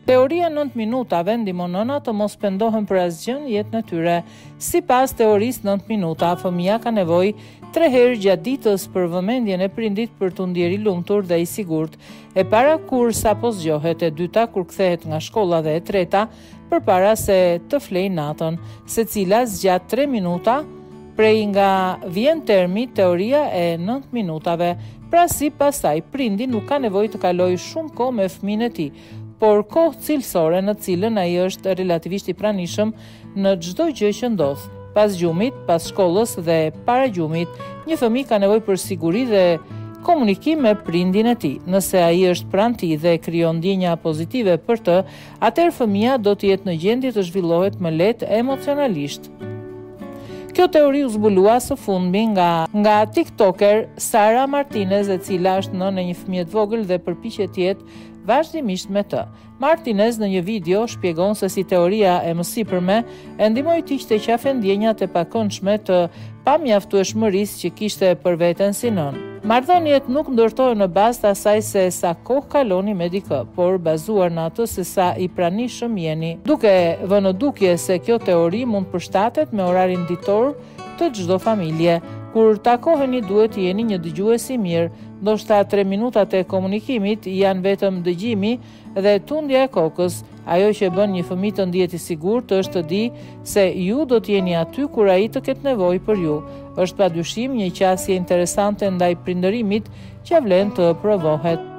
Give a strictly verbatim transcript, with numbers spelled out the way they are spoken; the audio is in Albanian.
Teoria nëntë minutave ndihmon nëna të mos pendohen për asgjë në jetën e tyre. Sipas teorisë nëntë minuta, fëmia ka nevojë tre herë gjatë ditës për vëmendjen e prindit për të ndjerë i lumtur dhe i sigurt. E para kur sapo zgjohet, e dyta kur kthehet nga shkolla dhe e treta përpara se të flejë natën, secila zgjat tre minuta. Prej nga vjen termi teoria e nëntë minutave. Pra si pastaj prindi nuk ka nevojë të kalojë shumë kohë me fëmijën e tij, por kohë cilësore në cilën ai është relativisht i pranishëm në çdo gjë që ndodh. Pas gjumit, pas shkollës dhe para gjumit, një fëmijë ka nevojë për siguri dhe komunikim me prindin e tij. Nëse ai është pranë tij dhe krijon ndjenja pozitive për të, atëherë fëmia do të jetë në gjendje të zhvillohet më lehtë emocionalisht. Kjo teori u zbulua së fundmi nga, nga tiktoker Sara Martinez, e cila është nënë e një fëmije të vogël dhe përpiqet të jetë vazhdimisht me të. Martinez në një video shpjegon se si teoria e mësipërme e ndihmoi tij të qafë ndjenjat e pakëndshme të pamjaftueshmërisë që kishte për veten si nënë. Marrëdhëniet nuk ndërtohen në bazë të asaj se sa kohë kaloni me dikë, por bazuar në atë se sa i pranishëm jeni, duke vënë dukje se kjo teori mund përshtatet me orarin ditor të çdo familje. Kur takoheni duhet të jeni një dëgjues i mirë, ndoshta tre minutat e komunikimit janë vetëm dëgjimi dhe tundja e kokës. Ajo që bën një fëmijë të ndihet i sigurt është të di se ju do të jeni aty kur ai të ketë nevojë për ju. Është padyshim një qasje interesante ndaj prindërimit që vlen të provohet.